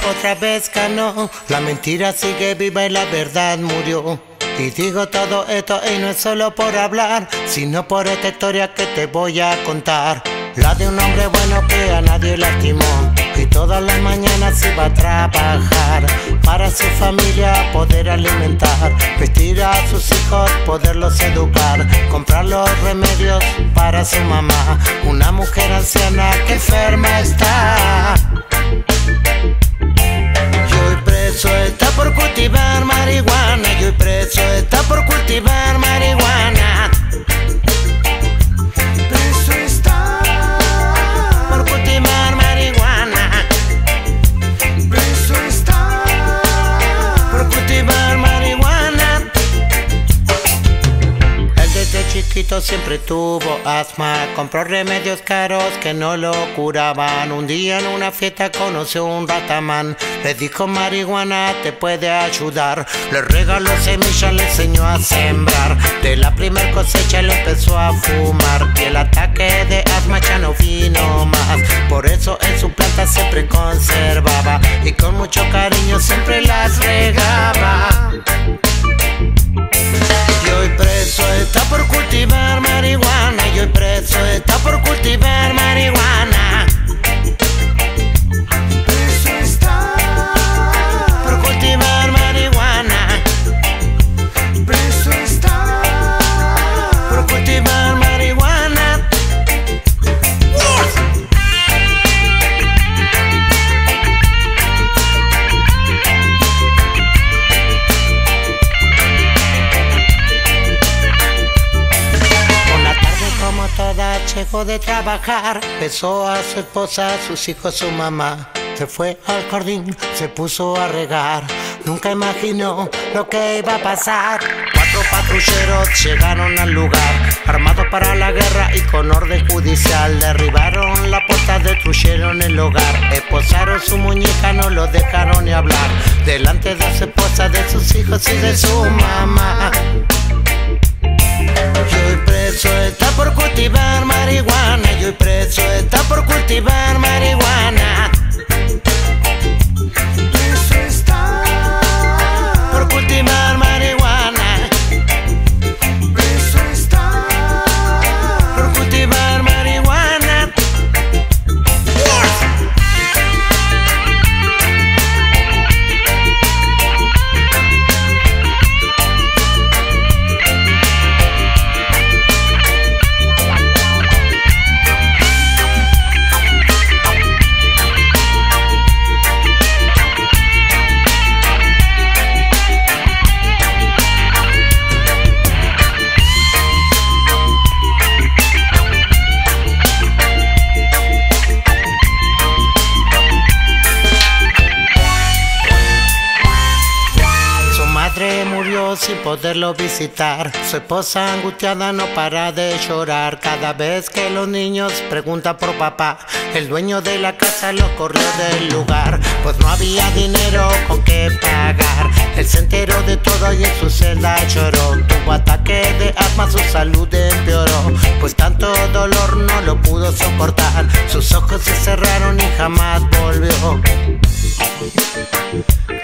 otra vez ganó. La mentira sigue viva y la verdad murió. Y digo todo esto y no es solo por hablar, sino por esta historia que te voy a contar. La de un hombre bueno que a nadie lastimó y todas las mañanas iba a trabajar para su familia poder alimentar, vestir a sus hijos, poderlos educar, comprar los remedios para su mamá, una mujer anciana que enferma está. Y hoy preso está por cultivar marihuana, y hoy preso está por cultivar marihuana. Preso está por cultivar marihuana. Preso está por cultivar marihuana. Él desde chiquito siempre tuvo asma, compró remedios caros que no lo curaban. Un día en una fiesta conoció un ratamán, le dijo marihuana te puede ayudar. Le regaló semillas, le enseñó a sembrar. De la primer cosecha le empezó a fumar y el ataque de asma ya no vino más. Por eso en su planta siempre conservaba y con mucho cariño siempre las regaba. Y hoy preso está por cultivar marihuana, y hoy preso está por cultivar marihuana. Preso está por cultivar marihuana. Preso está por cultivar marihuana. Llegó de trabajar, besó a su esposa, a sus hijos, su mamá. Se fue al jardín, se puso a regar. Nunca imaginó lo que iba a pasar. 4 patrulleros llegaron al lugar, armados para la guerra y con orden judicial. Derribaron la puerta, destruyeron el hogar, esposaron su muñeca, no lo dejaron ni hablar. Delante de su esposa, de sus hijos y de su mamá. Y hoy preso está por cultivar marihuana, y hoy preso está por cultivar marihuana. Preso está por cultivar marihuana. Preso está por cultivar marihuana. Murió sin poderlo visitar. Su esposa angustiada no para de llorar. Cada vez que los niños preguntan por papá, el dueño de la casa lo corrió del lugar, pues no había dinero con qué pagar. Él se enteró de todo y en su celda lloró. Tuvo ataque de asma, su salud empeoró, pues tanto dolor no lo pudo soportar. Sus ojos se cerraron y jamás volvió.